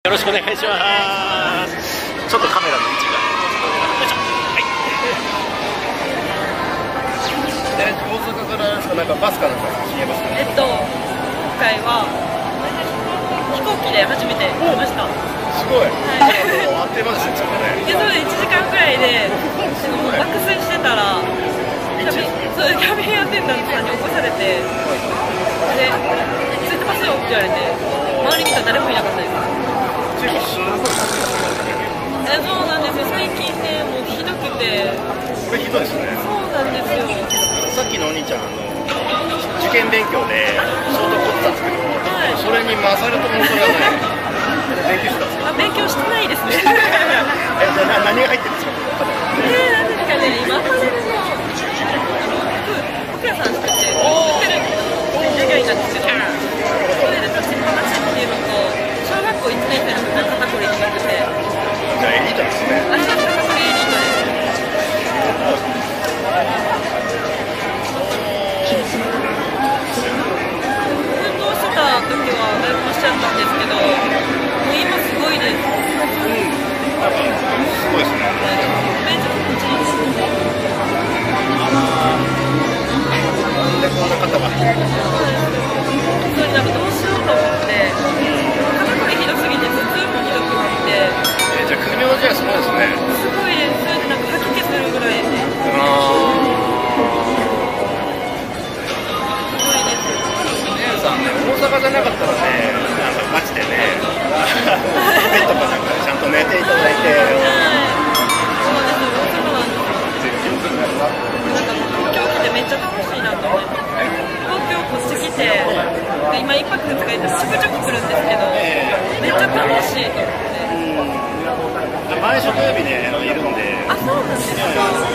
よろしくお願いします。ちょっとカメラの位置が。よいしょ。はい。 大阪からなんかバスかなんか消えますか？ 今回は飛行機で初めて来ました。 すごい。あっという間ですね、ちょっとね。 そうで1時間くらいで爆睡してたら、キャビンアテンダントさんに起こされて、で、ついてますよって言われて、周り見たら誰もいなかったです。そうなんですよ、最近ね、もうひどくて。 これひどいですね。 そうなんですよ。 さっきのお兄ちゃん、受験勉強で相当凝ってたんですけど、それに勝るともそれはない。勉強してたんですか？ 勉強してないですね。 じゃあ何が入ってるんですか？ なんですかね、今までの服屋さんしてて、ホテルの従業員なんですけど、それで立ちっぱなしっていうのと、小学校1年生の時に肩こりになってて。 じゃあエリートですね。 あ、そうです、肩こりエリートです。運動してた時はだいぶしちゃったんですけど、もう今すごいです。 なんかすごいですね。 めっちゃ気持ちいいです。 なんでこんな方が。 本当になんかどうしようと思って、肩こりひどすぎて頭痛もひどくなって。 じゃあ首のじゃすごいですね。 すごいです。それでなんか吐き気するぐらいで。すごいです。 姉さんね、大阪じゃなかったらね、なんか街でね、ベッドかなんかでちゃんと寝ていただいて。 そうです。そうなんですよ。なんか東京来てめっちゃ楽しいなと思って。東京こっち来て、今1泊2日でちょくちょく来るんですけど、めっちゃ楽しいと思って。 毎週土曜日ね、いるんで。 あ、そうなんですか。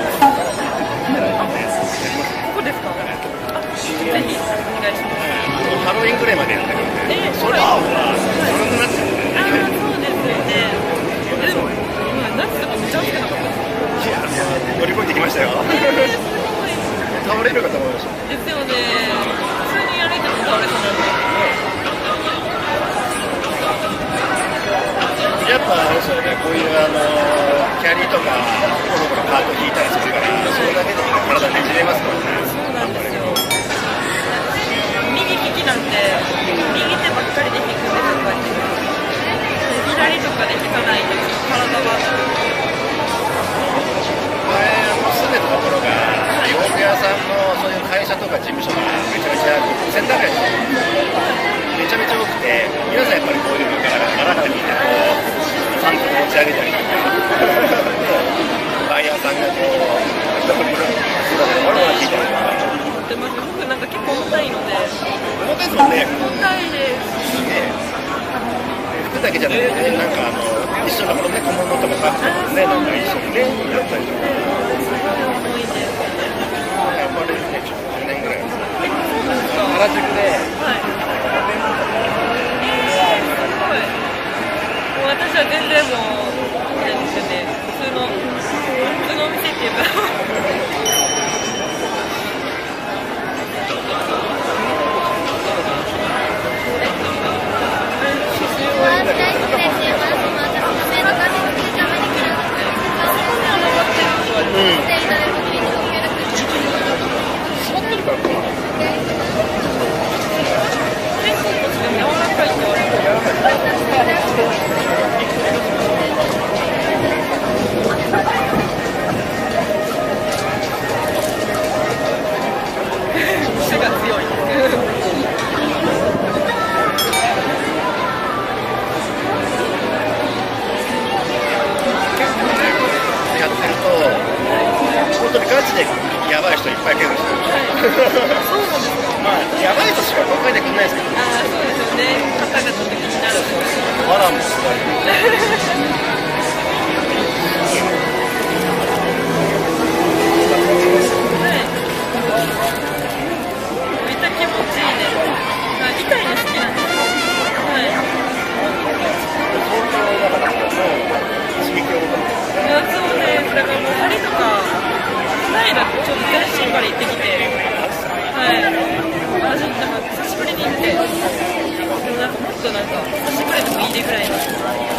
ここですか。ぜひお願いします。 ハロウィンぐらいまでやってるんで。それはほら、それになっちゃうんで。 ああ、そうですよね。でも、夏とかめっちゃ暑くなかったです。 いや、乗り越えてきましたよ。倒れるかと思いました。 ですよね。普通に歩いても倒れそうなんで。 やっぱあれですよね、こういうキャリーとかコロコロカート引いたりするから、それだけで体ねじれますからね。 そうなんですよ。右利きなんで、右手ばっかりで引くんですよ、やっぱり。左とかで引かないと体は。 住んでるところが、洋服屋さんのそういう会社とか事務所がめちゃめちゃセンター街めちゃめちゃ多くて、皆さんやっぱりこういうのからガラッと見てサンプル持ち上げたりとか、バイヤーさんがこう、どこにもワラワラ聞いたりとか。 でも僕なんか結構重たいので。 重たいですもんね。 重たいです。 服だけじゃなくて、なんか一緒のこのね、小物とかバッグとかね、なんか一緒にね、やったりとか。 すごい重いです。 やっぱりね、10年ぐらい。 そうなんですか。 原宿で。 はい。すごい。もう私は全然もう、あれですよね。普通のお店っていうか。 ガチでやばい人いっぱい来るんですよ。 そうなんですか。 まあ、やばい人しか考えてくれないですけど。 ああ、そうですよね。肩がちょっと気になる。 わらもすごい。 めっちゃ気持ちいいです。痛いの好きなんですよ。はい。 刺激を受けて。 そうです。だからもう針とか、この間ちょっと全身から行ってきて、はい。私なんか久しぶりに行って、でもなんかもっとなんか久しぶりでもいいねぐらいの。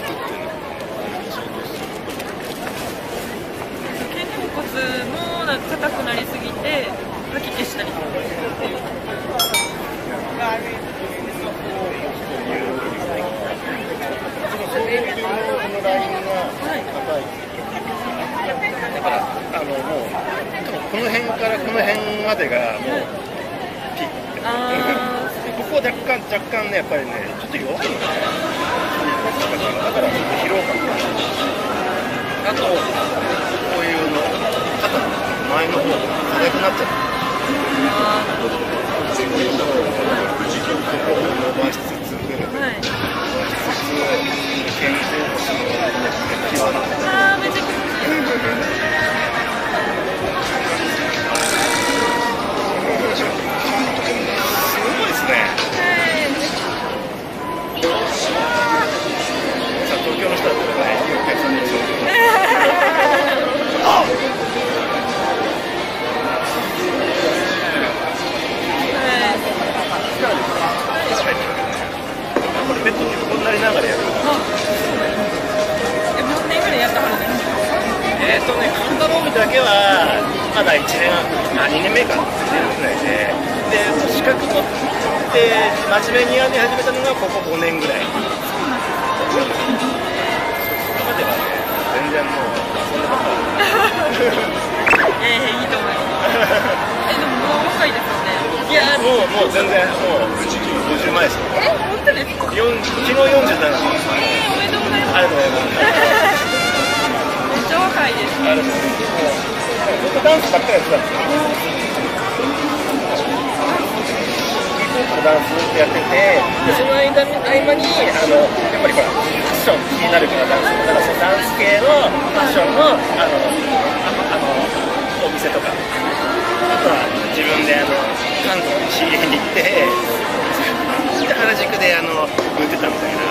っていうの。 肩甲骨もなんか硬くなりすぎて吐き気したりとか。 そのラインが高い。だからもうこの辺からこの辺までがもうピッ。ここ若干ねやっぱりねちょっと弱いのかな。だからちょっと疲労感が。あとこういうの肩の前の方が硬くなっちゃう。伸ばしつつ。健康めっちゃ気持ちいい。 すごいですね。さあ東京の人だったらね、いいお客さんですよ。これベッドに横になりながらやる。 何年ぐらいやったはるんですか？ カンタロウミだけはまだ2年目か2年ぐらいで、資格取って真面目にやり始めたのがここ5年ぐらい。今まではね、全然もう遊んでばっかり。 いいと思います。でももう若いですよね。いやもう全然もう50前ですよ。 本当ですか？ 昨日47歳。 おめでとうございます。 ありがとうございます。 めっちゃ若いです。 ずっとダンスばっかりやってたんですよ。ダンスってやってて、その合間にやっぱりほらファッション気になるからダンス、だからそのダンス系のファッションのお店とか、あとは自分で韓国に仕入れに行って原宿で売ってたみたいな。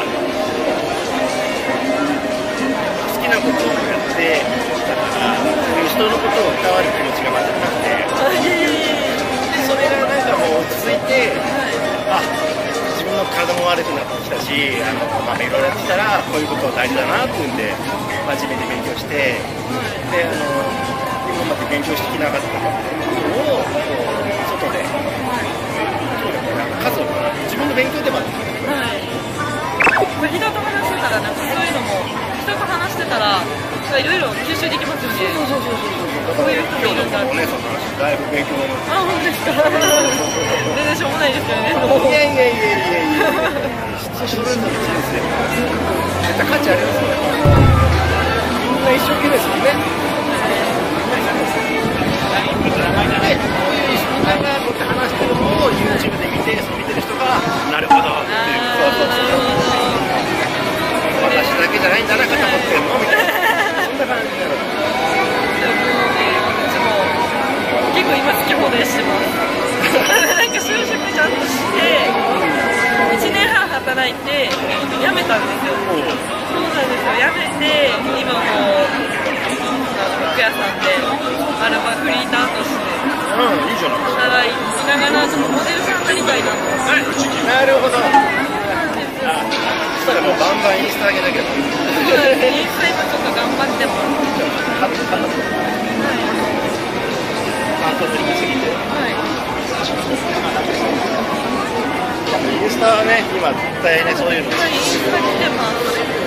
好きなことをやってだから人のことを歌われる気持ちが全くなくて、でそれがなんかもう落ち着いて、自分の体も悪くなってきたし、いろいろやってきたらこういうことが大事だなっていうんで真面目に勉強して、で今まで勉強してきなかったことを外で数を自分の勉強でもあるんですよ。 人と話してたらなんかそういうのも人と話してたらいろいろ吸収できますよね。 そういう人もいるんだ。お姉さんの話だいぶ勉強になります。 本当ですか？全然しょうもないですよね。 いや人それぞれ人生絶対価値ありますよね。みんな一生懸命ですよね。で、こういうみんながこうやって話してるのを YouTube で見てる人がなるほどっていう。私だけじゃないんだな、肩持ってんのみたいな、そんな感じで。 結構今好き放題してます。なんか就職ちゃんとして1年半働いて辞めたんですよ。そうなんですよ。辞めて今も服屋さんでフリーターとしていいじゃない働きながらちょっとモデルさんになりたいなと。 なるほど。そしたらもうバンバンインスタ上げなきゃ。インスタ今ちょっと頑張ってます。 インスタはね、今絶対ね、そういうの。 インスタ来てます。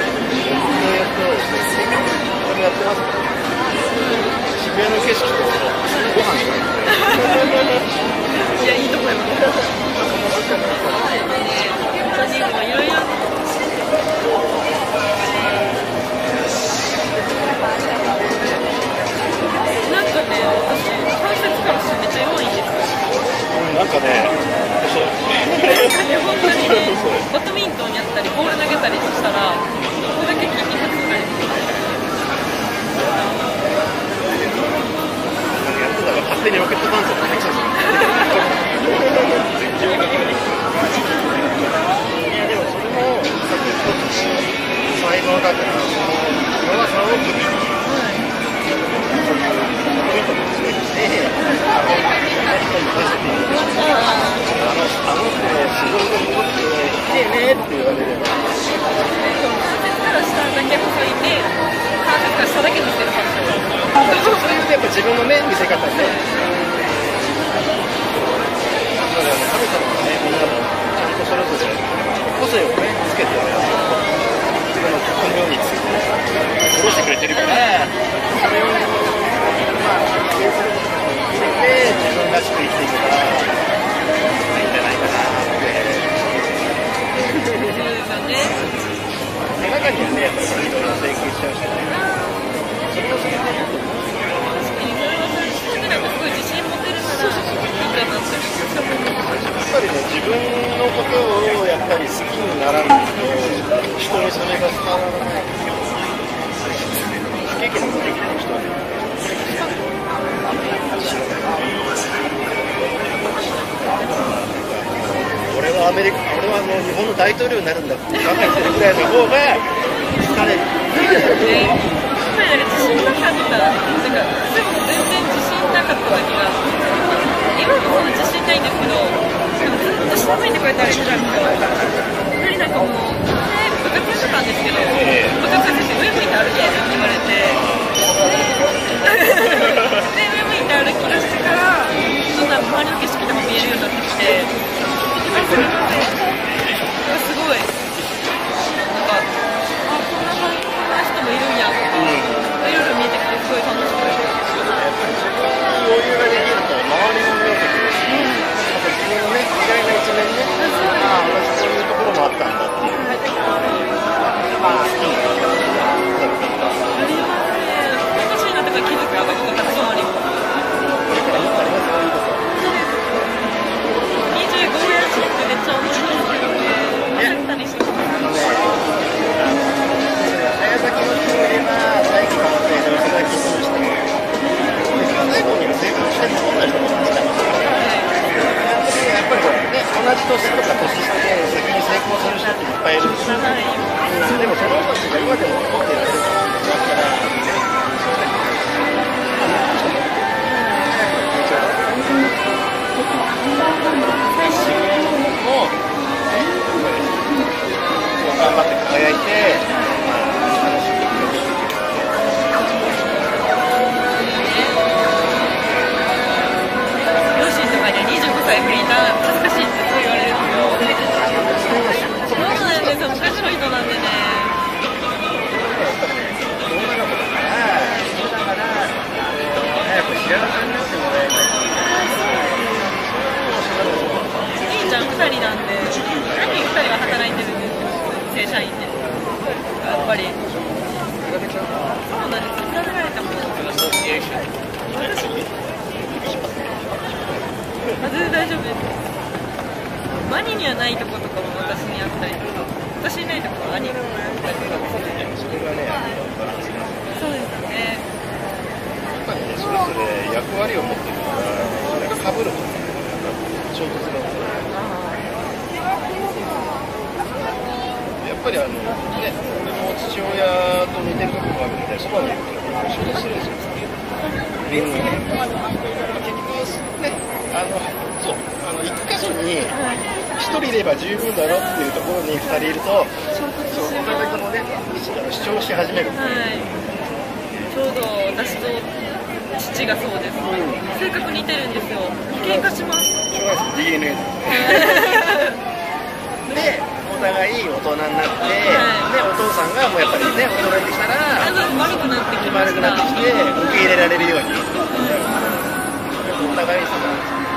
これやってます。渋谷の景色とご飯しかない。 いや、いいと思います。他にもいろいろ。なんかね、私関節からしてめっちゃ弱いんですよ。 なんかね、 本当にね、バドミントンやったりボール投げたりしたらこれだけ筋肉痛になります。 勝手にロケットダンスを入ってきたんですよ。いやでもそれも才能だから弱さを武器にあの子すごいと思って来てねって言われれば。 関節から下分のね見せ方ね。神様がねみんなもちゃんとそれぞれ個性をねつけて自分の国民について下ろしてくれてるから、それをまあ経営することで自分らしく生きていけばいいんじゃないかなって。 そうですよね。 中にはねやっぱりいろいろ請求しちゃうしね。それを避けてると思う。 なんかすごい自信持てるならいいかなってやっぱりね自分のことをやっぱり好きにならないと人にそれが伝わらない。不経験のできない人はね俺はもう日本の大統領になるんだって考えてるぐらいの方が疲れる。 自信なかった、なんか全然自信なかった時が今もそんな自信ないんですけど、ずっと下向いてこうやって歩いてたんですよ。やはりなんかもう、部活やってたんですけど、部活やってて上向いて歩けって言われてで、上向いて歩き出してからどんどん周りの景色とか見えるようになってきて、それすごいなんかこんな人もいるんやとか、いろいろ見えてきてすごい楽しくて、 やっぱり自分に余裕ができると周りも見えてくるし、また自分のね意外な一面ね、ああ私そういうところもあったんだっていう、まあ好きになるからありますね。楽しいなとか気づくことがたくさんあります。 これからもっとありますよ、いいこと。 25やしってめっちゃ思いますけどね、焦ったりしてます早咲きの人よりは大気が持っている人が気づいて最後には成功してどんな人もいたんですよ。やっぱりこうね、同じ年とか年下で先に成功する人っていっぱいいるんですよ。でもその人たちが今でも残っていられるから自分も頑張って輝いて 25歳フリーター恥ずかしいってそう言われるんですよ。そうなんですよ、昔の人なんでね。 早く幸せになってもらいたい。 兄ちゃん2人なんで、兄2人は働いてるんですよ、正社員で。やっぱり。そうなんですよ、比べられたもの私全然大丈夫です。マニにはないとことかも私にあったりとか、私にないところは兄があったりとか。 それがね、 そうですね。 やっぱりね、それぞれ役割を持ってるから、それが被ると衝突が起こる。やっぱりね、俺も父親と似てるところがあるので、そばにいると衝突するんですよ。結局ね、そう1箇所に1人いれば十分だろっていうところに2人いると、そうお互いともね主張し始める。 はい。ちょうど私と父がそうです。性格似てるんですよ。喧嘩します。 DNA でお互い大人になって、でお父さんがもうやっぱりね大人にしたら丸くなってきました。 丸くなってきて受け入れられるように、お互いそうなんですよ。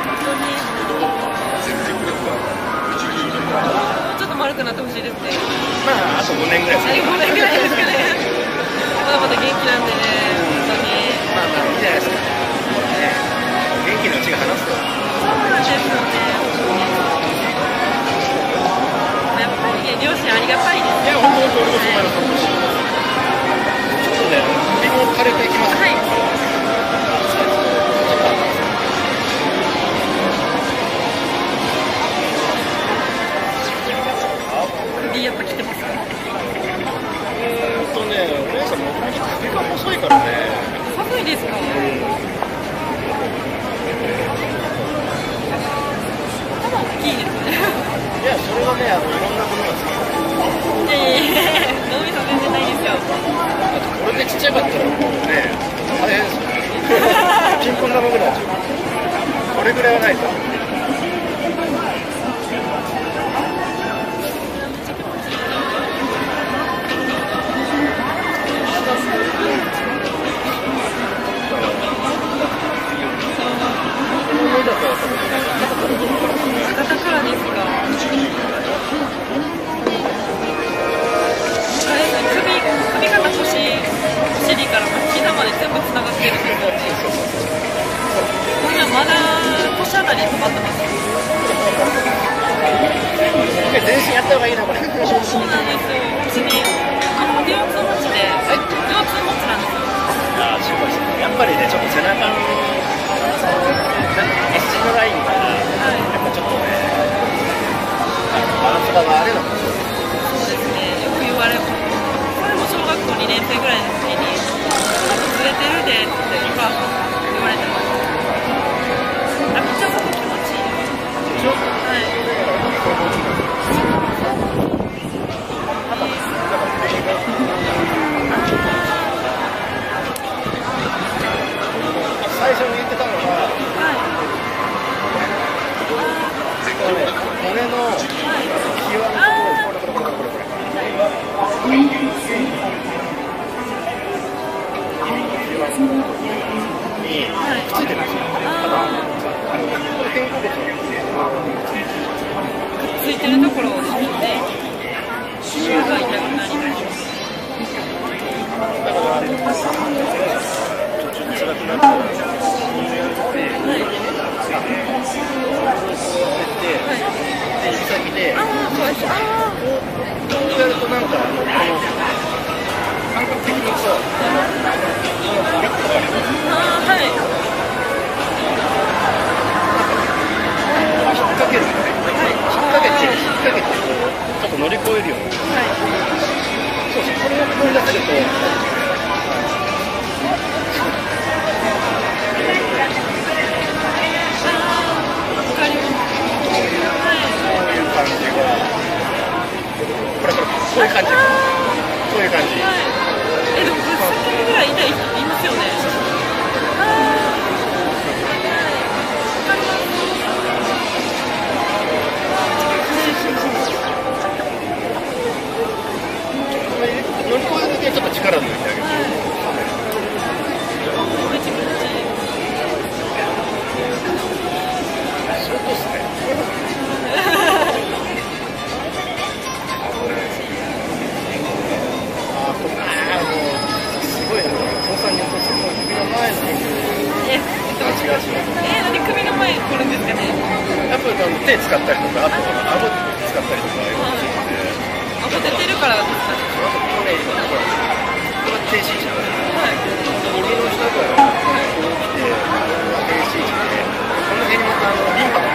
ちょっと丸くなってほしいですね。 まああと5年ぐらいですね。 5年ぐらいですかね。まだまだ元気なんでね、本当に。 まあまあいいじゃないですか。元気なうちが話すと。 そうなんですよね。やっぱりね、両親ありがたいです。 いや、本当に俺もそうなると思うし。ちょっとね、首も枯れていきます。はい。首やっぱ来てますか？お姉さんも首が細いからね。 寒いですか？頭大きいですね。 いや、それはね、いろんなものが好き。 脳みそ全然ないですよ。 これでちっちゃかったらもうね、大変ですよ。 ピンポン玉ぐらいこれぐらいはないと。 博多からですか。首から腰、お尻から膝まで全部つながってるんですよ。今まだ腰あたり止まってます。 全身やった方がいいなこれ。 そうなんですよ。腰に腰痛持ちで、腰痛持ちなんですよ。 ああ、心配してる。やっぱりね、ちょっと背中のS 字のラインが、やっぱちょっとね、バランスが悪いのかもしれない。 そうですね。よく言われる。これも小学校2年生ぐらいの時に、この子ずれてるでってお母さん言われてます。あ、めっちゃそこ気持ちいい。はい。 最初に言ってたのは、骨の際のところ、これ。にくっついてるんですよ。これ肩甲骨のくっついてるところをですね、週が痛くなります。 だから途中で辛くなったら、指先で、こうやるとなんか感覚的にそう、引っ掛ける、引っ掛けてちょっと乗り越えるように、そうそう、これを思い出せると。感じが、こういう感じ、こういう感じ。 でも、ぶっさけぐらい痛い人いますよね。 乗り越えるだけちょっと力を抜いてあげる。そうですね。 なんで首の前に来るんですかね。 やっぱり手使ったりとか、あと顎使ったりとか、 顎出てるからですかね。 これ低身長。耳の下からこう来て、低身長で、この辺にまたリンパが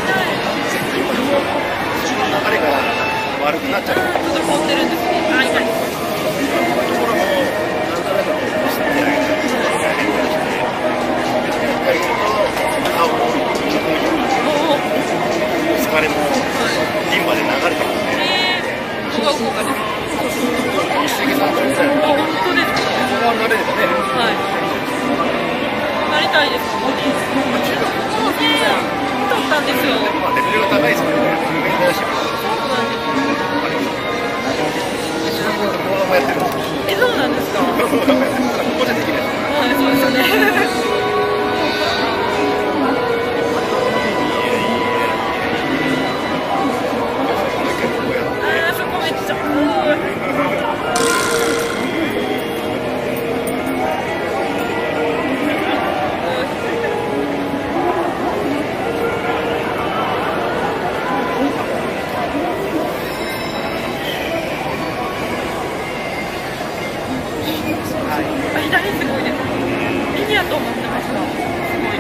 流れが悪くなっちゃう。 滞ってるんですね。あ、痛い。 こういうところもなんとなくこうしてあげて。ちょっと顔も疲れもリンパで流れてるので、 ここが効果です。 一石三鳥みたいな。 あ、本当ですか。 ここが慣れればね。 はい。なりたいです。中学取ったんですよ。 まあレベルが高いですからね。 そうなんです。 一学校で講座もやってるんですよ。 そうなんですか。 ここじゃできない。 はい、そうですよね。そこめっちゃ。左すごいです。右やと思ってました。すごい。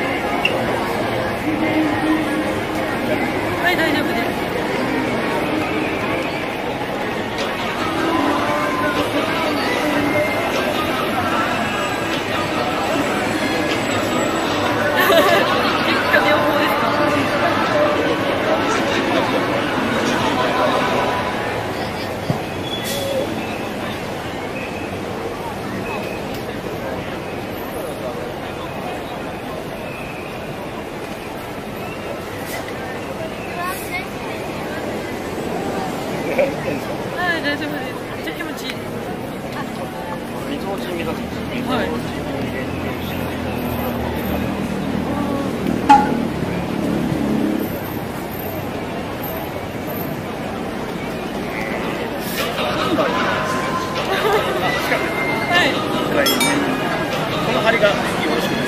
はい、大丈夫です。 のうちに見たときに、 はいこの針がよろしくです。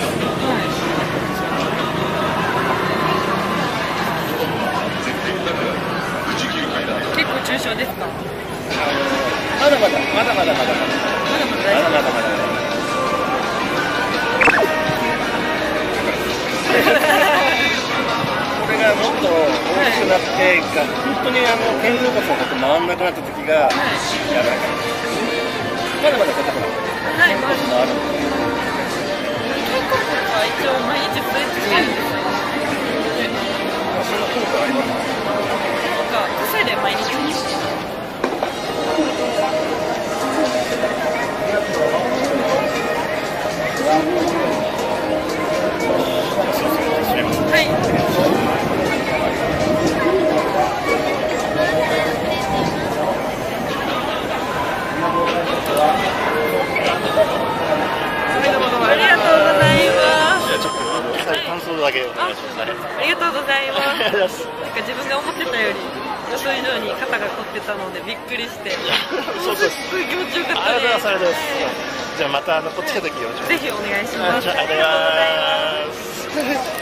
結構重症ですか？ まだまだ大丈夫。 まだまだこれがもっと大きくなって本当に肩甲骨のこと回んなくなった時がやばいから。まだまだ硬くなる。 はい、 肩甲骨回る。 肩甲骨は一応毎日ストレッチしてるんですよ。 そんな効果あります？ なんか癖で毎日はい。ありがとうございます。 じゃあちょっと感想だけお願いします。 ありがとうございます。 す。 なんか自分が思ってたより予想以上に肩が凝ってたのでびっくりして、 そうです。 すごい気持ちよかったありがとうございます。ありがとうございでます。じゃあまたこっち来た時よろしく。 す。ぜひお願いします。 ありがとうございます。